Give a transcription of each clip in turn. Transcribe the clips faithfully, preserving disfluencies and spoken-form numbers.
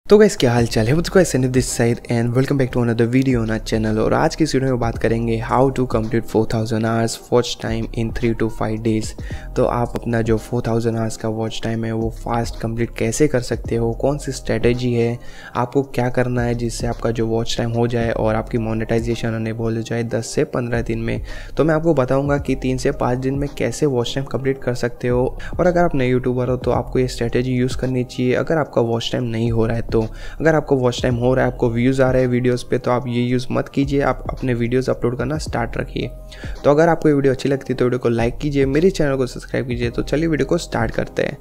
तो गाइस क्या हाल चाल है, मुझको Sunny this side and welcome back to another video on our channel. और आज की इस वीडियो में बात करेंगे how to complete four thousand hours watch time in three to five days. तो आप अपना जो फोर थाउजेंड आवर्स का वॉच टाइम है वो फास्ट कंप्लीट कैसे कर सकते हो, कौन सी स्ट्रेटेजी है, आपको क्या करना है जिससे आपका जो वॉच टाइम हो जाए और आपकी मोनेटाइजेशन अनेबल हो जाए दस से पंद्रह दिन में। तो मैं आपको बताऊँगा कि तीन से पाँच दिन में कैसे वॉच टाइम कंप्लीट कर सकते हो। और अगर आप नए यूट्यूबर हो तो आपको ये स्ट्रेटेजी यूज़ करनी चाहिए। अगर आपका वॉच टाइम नहीं हो रहा है तो अगर आपको वॉच टाइम हो रहा है, आपको व्यूज़ आ रहे हैं वीडियोस पे, तो आप ये यूज़ मत कीजिए, आप अपने वीडियोस अपलोड करना स्टार्ट रखिए। तो अगर आपको ये वीडियो अच्छी लगती है तो वीडियो को लाइक कीजिए, मेरे चैनल को सब्सक्राइब कीजिए। तो चलिए वीडियो को स्टार्ट करते हैं।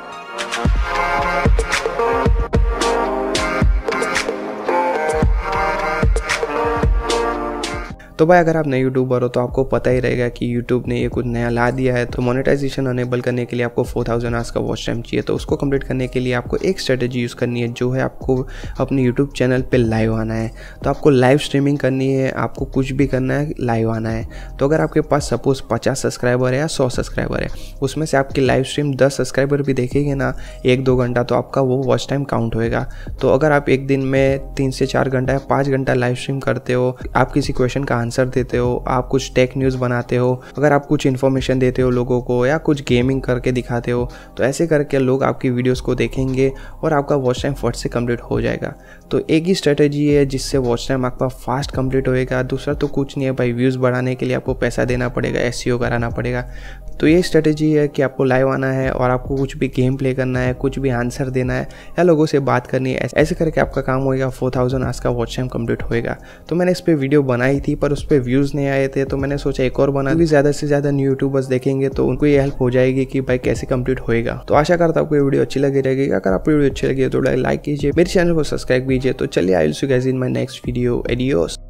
तो भाई अगर आप नए यूट्यूबर हो तो आपको पता ही रहेगा कि यूट्यूब ने ये कुछ नया ला दिया है। तो मोनेटाइजेशन अनेबल करने के लिए आपको फोर थाउजेंड आवर्स का वॉच टाइम चाहिए। तो उसको कंप्लीट करने के लिए आपको एक स्ट्रेटेजी यूज़ करनी है, जो है आपको अपने यूट्यूब चैनल पे लाइव आना है। तो आपको लाइव स्ट्रीमिंग करनी है, आपको कुछ भी करना है, लाइव आना है। तो अगर आपके पास सपोज पचास सब्सक्राइबर है या सौ सब्सक्राइबर है, उसमें से आपकी लाइव स्ट्रीम दस सब्सक्राइबर भी देखेंगे ना एक दो घंटा, तो आपका वो वॉच टाइम काउंट होएगा। तो अगर आप एक दिन में तीन से चार घंटा या पाँच घंटा लाइव स्ट्रीम करते हो, आप किसी क्वेश्चन का आंसर देते हो, आप कुछ टेक न्यूज़ बनाते हो, अगर आप कुछ इन्फॉर्मेशन देते हो लोगों को या कुछ गेमिंग करके दिखाते हो, तो ऐसे करके लोग आपकी वीडियोस को देखेंगे और आपका वॉच टाइम फट से कंप्लीट हो जाएगा। तो एक ही स्ट्रेटेजी है जिससे वॉच टाइम आपका फास्ट कंप्लीट होएगा। दूसरा तो कुछ नहीं है भाई, व्यूज़ बढ़ाने के लिए आपको पैसा देना पड़ेगा, एसईओ कराना पड़ेगा। तो ये स्ट्रेटेजी है कि आपको लाइव आना है और आपको कुछ भी गेम प्ले करना है, कुछ भी आंसर देना है या लोगों से बात करनी है। ऐसे करके आपका काम होएगा, फोर थाउजेंड आवर्स का वॉच टाइम कंप्लीट होएगा। तो मैंने इस पर वीडियो बनाई थी पर उस पर व्यूज़ नहीं आए थे, तो मैंने सोचा एक और बना भी, ज़्यादा से ज़्यादा न्यू यूट्यूबर्स देखेंगे तो उनको ये हेल्प हो जाएगी कि भाई कैसे कंप्लीट होएगा। तो आशा करता हूँ आपको ये वीडियो अच्छी लगी रहेगी। अगर आपको वीडियो अच्छी लगी तो लाइक कीजिए, मेरे चैनल को सब्सक्राइब कीजिए। तो चलिए I will see you guys in my next video. Adios.